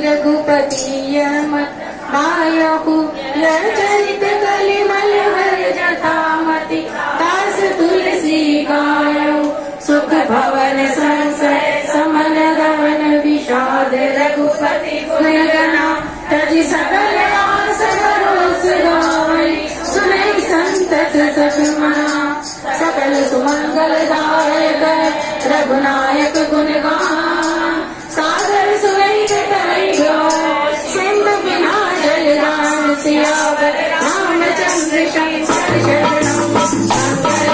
रघुपति मत मायहु चरित कलिमल भर जटामति दास तुलसी गायौ सुख भवन संसय समन गमन विषाद रघुपति गुण गणा तजि सकल आस भरोस गावै सुनै संतत सतमना सकल सुमंगल दायक रघुनायक गुण गान सागर सुनै कटाई सिंधु बिना जलदान सियावर रामचंद्र शंकर शरणम शंकर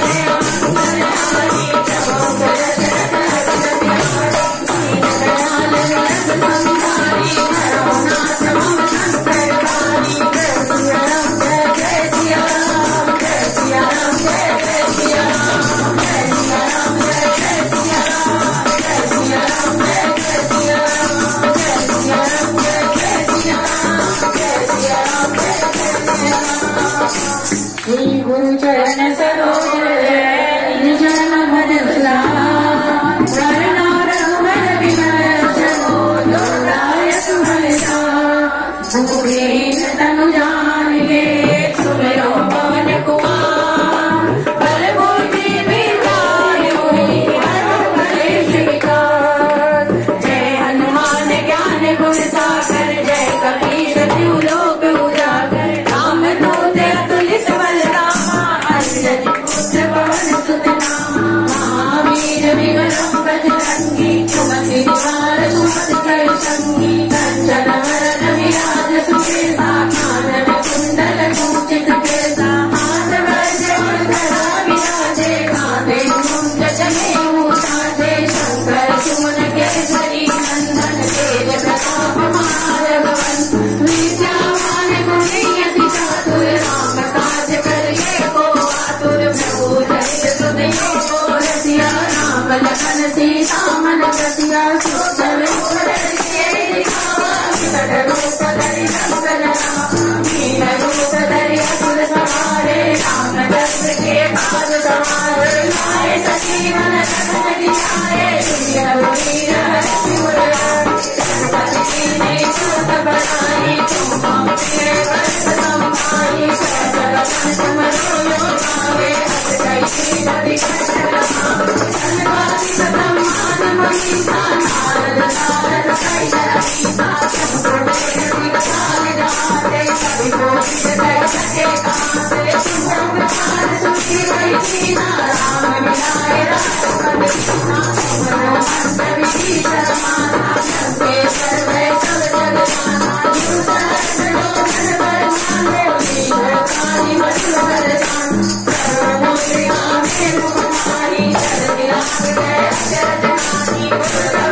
गुरु चरण सरोज निज मन लाय रघुवर विमल दायक भरता भूपेन तनु जानिके सुमिरो पवन कुमार बल बुद्धि विद्या कलेश विकार जय हनुमान ज्ञान गुण सागर जय कपीश तिहु लोक उजागर राम दूत अतुलित बलरामा अंजनी पुत्र पवन सुत नामा महावीर विक्रम बजरंगी सुमति निवार सुमति कर संगी कंचन वरन विराज सुबेसा कानन कुंडल कुंचित केसा हाथ वज्र धरा विराजे कांधे मुंज जनेऊ साजे शंकर सुमन केसरी नंदन तेज प्रताप महारघवन विद्यावान गुणी अति चातुर राम काज करिए को आतुर प्रभु चरित सुनिए को रसिया राम लखन सीता मन रसिया सुचल रूप धरि शंकर मीन रूप धरि असुर सवारे रामचंद्र के काज सवारे लाए सजीवन लखन जियाए दुनिया वीर हरि गणपति ने सुत बनाई तुम अपने वर्ष संभाई सहस्र पंचमरो भावे हस कैसी नदी सन्वासी ब्रह्मांड मनीषा नारद नारद सैतर सीता शंकर विशाल गाते कवि कोकिल कर सके कांते सुंदर प्रकार सुखी रही सीता राम मिलाए राष्ट्रपति सीता मनोहर विभीषण माता लंकेश्वर वै सब जग जाना जो सहस्र लोचन पर माने वीर काली मधुर बरदान सर्वमोक्ष आमे मुख मारी जल दिलांग गए अचरज नानी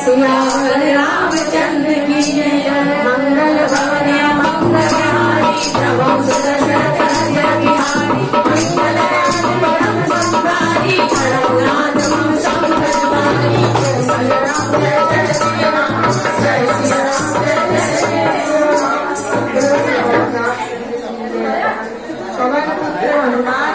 सियावर रामचंद्र की जय। मंगल भवन मंगलहारी प्रभु सुदर्शन बिहारी। मंगल परम संहारी परमनाथ मम संकटहारी। जय सिया राम जय सिया राम जय सिया राम जय सिया राम।